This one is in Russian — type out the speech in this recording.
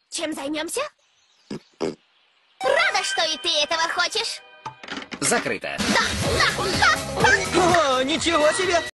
Чем займемся? Рада, что и ты этого хочешь. Закрыто. О, ничего себе!